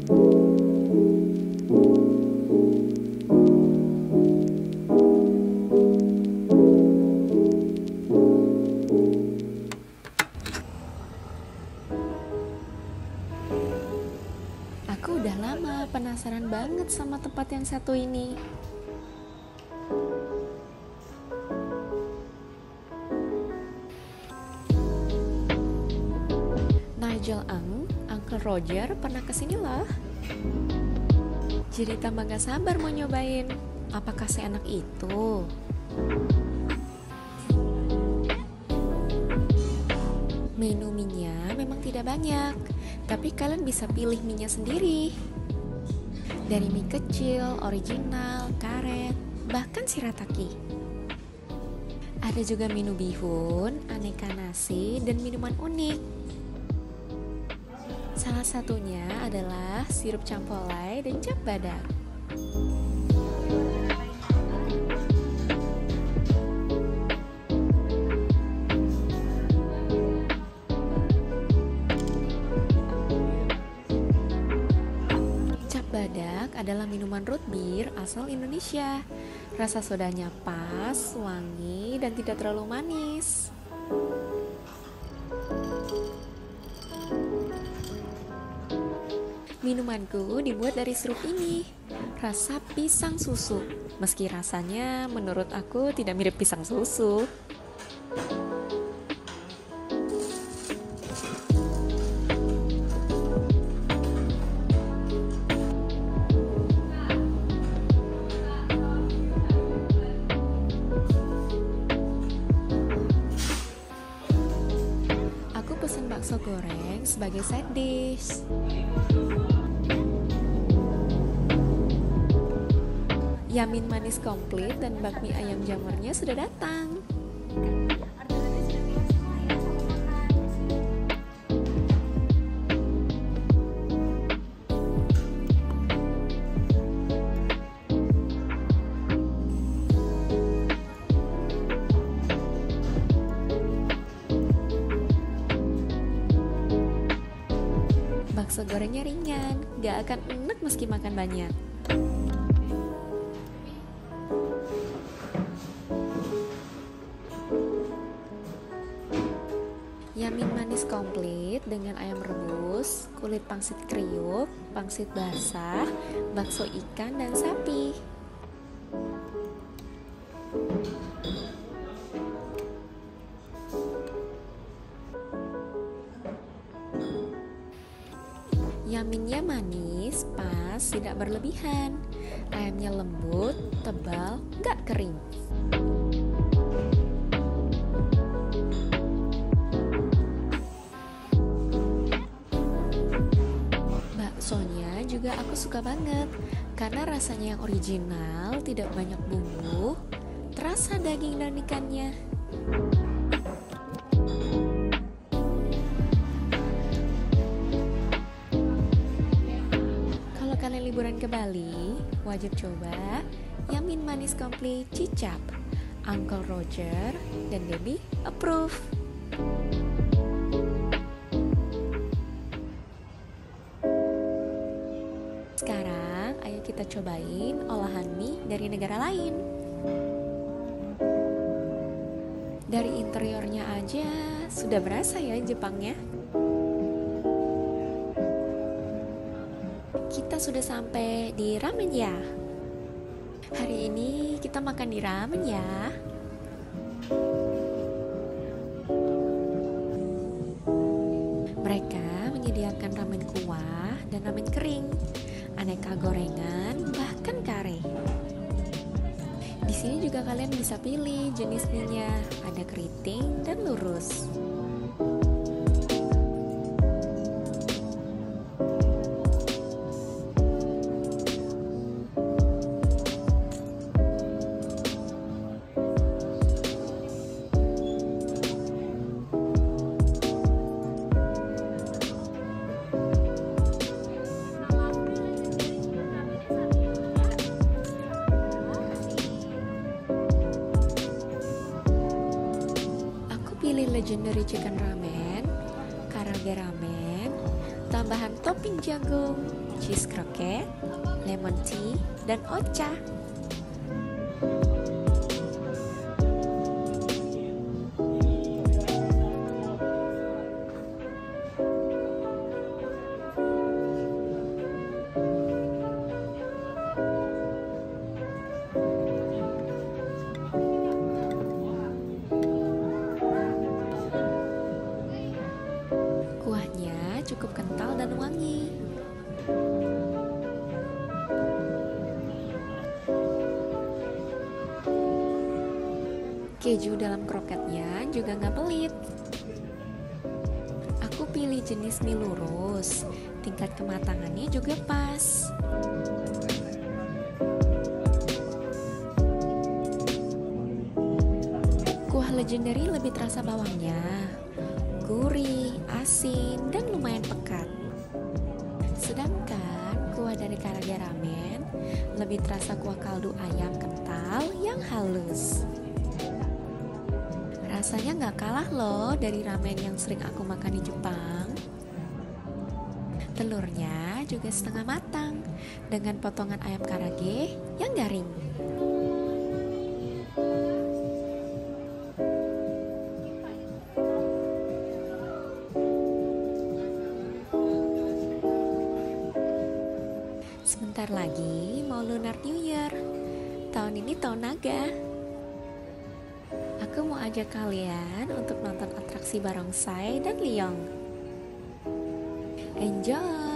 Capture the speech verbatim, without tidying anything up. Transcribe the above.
Aku udah lama penasaran banget sama tempat yang satu ini. Nigel Ang, Uncle Roger pernah kesini loh. Jadi tambah gak sabar mau nyobain. Apakah seenak itu? Menu mie-nya memang tidak banyak, tapi kalian bisa pilih mie-nya sendiri. Dari mie kecil, original, karet, bahkan shirataki. Ada juga menu bihun, aneka nasi, dan minuman unik. Salah satunya adalah sirup campolai dan cap badak. Cap badak adalah minuman root beer asal Indonesia. Rasa sodanya pas, wangi, dan tidak terlalu manis. Minumanku dibuat dari sirup ini, rasa pisang susu. Meski rasanya menurut aku tidak mirip pisang susu. Aku pesen bakso goreng sebagai side dish. Yamin manis komplit dan bakmi ayam jamurnya sudah datang. Bakso gorengnya ringan, gak akan enek meski makan banyak. Yamin manis komplit dengan ayam rebus, kulit pangsit kriuk, pangsit basah, bakso ikan, dan sapi. Yaminnya manis, pas, tidak berlebihan. Ayamnya lembut, tebal, gak kering. Baksonya juga aku suka banget karena rasanya yang original, tidak banyak bumbu, terasa daging dan ikannya. Kalau kalian liburan ke Bali, wajib coba Yamin manis komplit Cicap. Uncle Roger dan Debbie approve. Sekarang, ayo kita cobain olahan mie dari negara lain. Dari interiornya aja sudah berasa ya Jepangnya. Kita sudah sampai di ramen ya. Hari ini kita makan di ramen ya. Mereka menyediakan ramen kuah dan ramen kering, aneka gorengan, bahkan kare. Di sini juga kalian bisa pilih jenis mie-nya, ada keriting dan lurus. Pilih legendary chicken ramen, karage ramen, tambahan topping jagung. cheese croquette, lemon tea, dan ocha. Kuahnya cukup kental dan wangi. Keju dalam kroketnya juga nggak pelit. Aku pilih jenis mie lurus, tingkat kematangannya juga pas. Kuah legendary lebih terasa bawangnya, gurih, asin, dan lumayan pekat. Sedangkan kuah dari Karage Ramen lebih terasa kuah kaldu ayam kental yang halus. Rasanya nggak kalah loh dari ramen yang sering aku makan di Jepang. Telurnya juga setengah matang dengan potongan ayam karage yang garing. Sebentar lagi mau Lunar New Year. Tahun ini tahun naga. Aku mau ajak kalian untuk nonton atraksi barongsai dan liong. Enjoy!